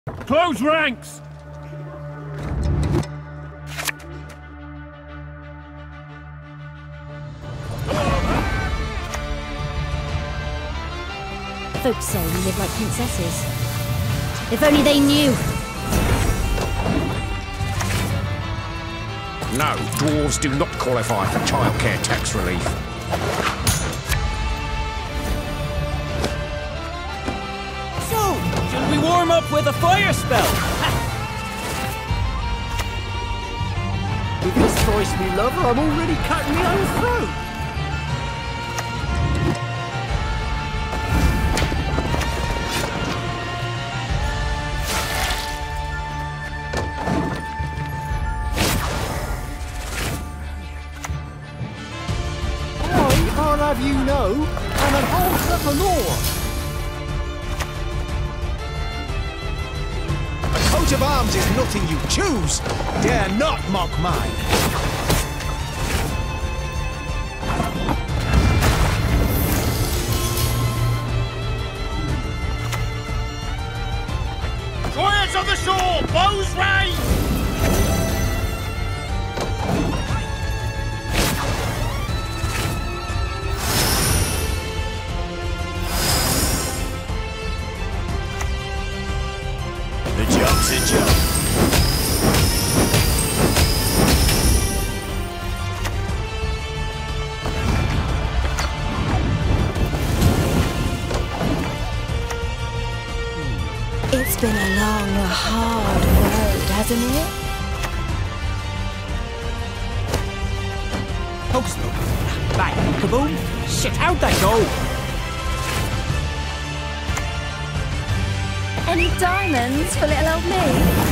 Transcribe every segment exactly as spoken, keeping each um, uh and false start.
Close ranks! Folks say we live like princesses. If only they knew! No, dwarves do not qualify for childcare tax relief. So, shall we warm up with a fire spell? With this voice, me lover, I'm already cutting my own throat. I'll have you know, I'm an whole sucker more. A coat of arms is nothing you choose. Dare not mock mine. Giants of the shore! Bows raised! The jump's a jump. It's been a long, hard road, hasn't it? Hocus pocus. Bang, kaboom. Shit, how'd that go? Any diamonds for little old me?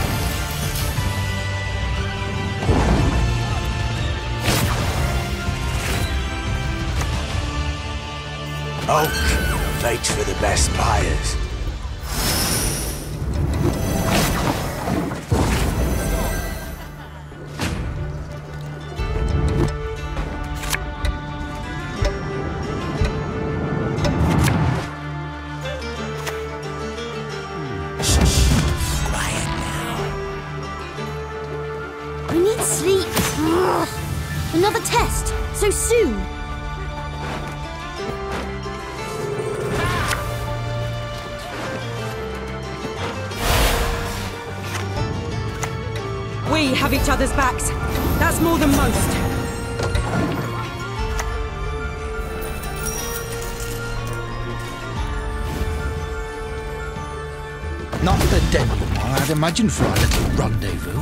Oak, made for the best buyers. We need sleep. Ugh. Another test, so soon. We have each other's backs. That's more than most. Not the denouement I'd imagined for our little rendezvous.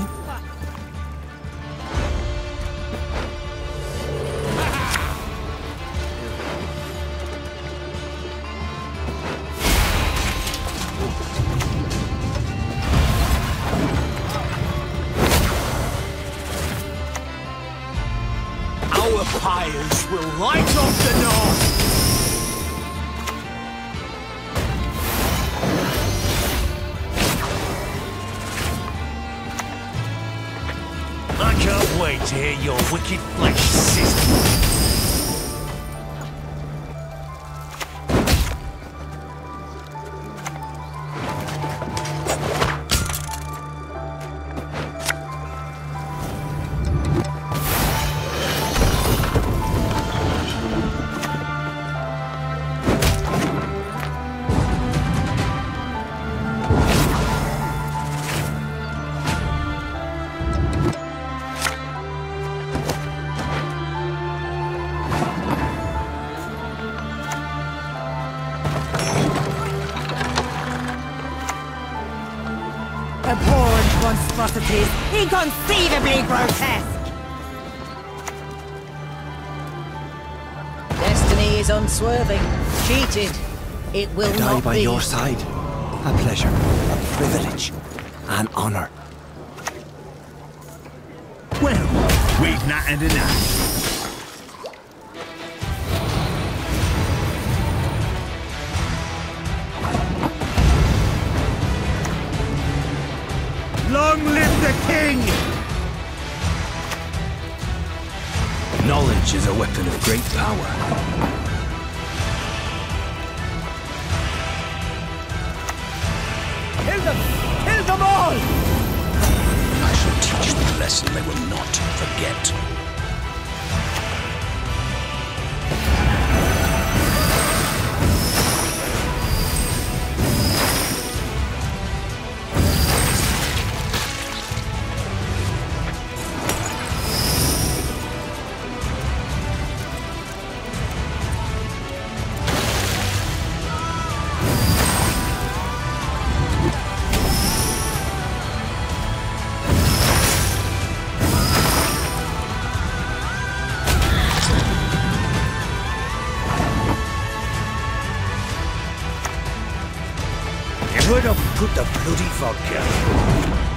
Our pyres will light up the north! I can't wait to hear your wicked flesh sizzle. Abhorrent monstrosities, inconceivably grotesque. Destiny is unswerving, cheated. It will Die not by be. your side. A pleasure, a privilege, an honor. Well, we've nattered enough. Long live the king! Knowledge is a weapon of great power. Kill them! Kill lesson they will not forget. Where have we put the bloody vodka?